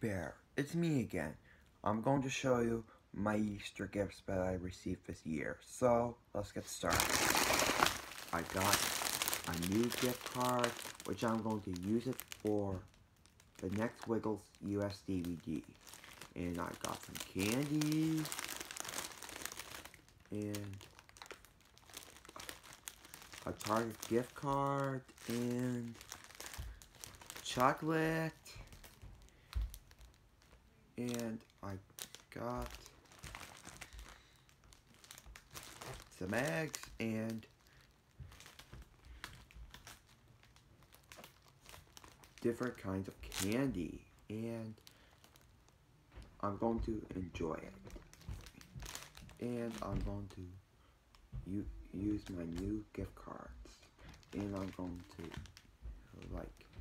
Bear, it's me again. I'm going to show you my Easter gifts that I received this year. So, let's get started. I got a new gift card, which I'm going to use it for the next Wiggles US DVD. And I got some candy, and a Target gift card, and chocolate, and I got some eggs and different kinds of candy, and I'm going to enjoy it. And I'm going to use my new gift cards, and I'm going to like